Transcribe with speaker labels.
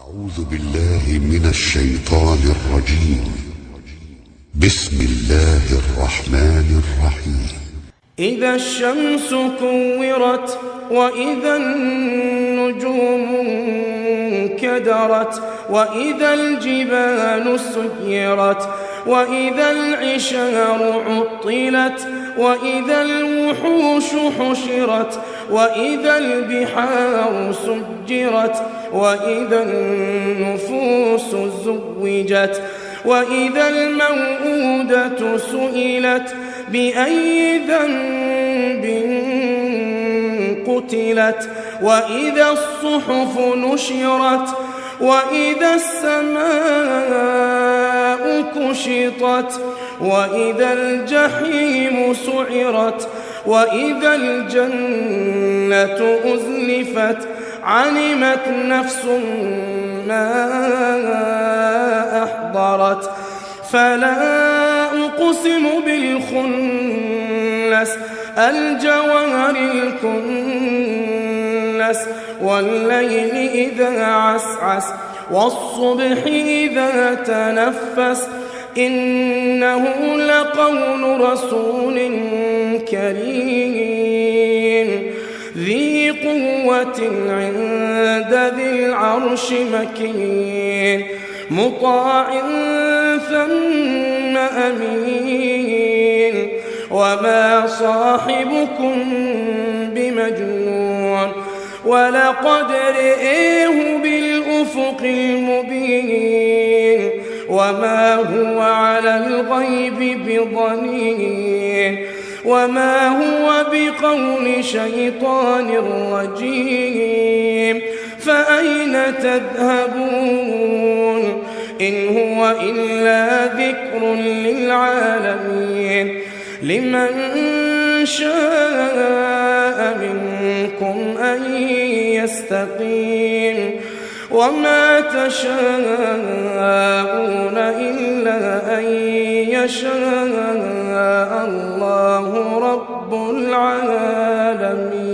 Speaker 1: أعوذ بالله من الشيطان الرجيم. بسم الله الرحمن الرحيم.
Speaker 2: إذا الشمس كورت وإذا النجوم انكدرت وإذا الجبال سيرت وإذا العشار عطلت وإذا الوحوش حشرت وإذا البحار سجرت وإذا النفوس زوجت وإذا الموءودة سئلت بأي ذنب قتلت وإذا الصحف نشرت وإذا السماء كشطت وإذا الجحيم سعرت وإذا الجنة أزلفت علمت نفس ما أحضرت فلا أقسم بالخنس الجوار الكنس والليل إذا عسعس والصبح إذا تنفس إنه لقول رسول كريم ذي قوة عند ذي العرش مكين مطاع ثم أمين وما صاحبكم بمجنون ولقد رئيه بالأفق المبين وما هو على الغيب بضنين وما هو بقول شيطان رجيم فأين تذهبون إن هو إلا ذكر للعالمين لمن شاء منكم أن يستقيم وما تشاءون إلا أن يشاء الله رب العالمين.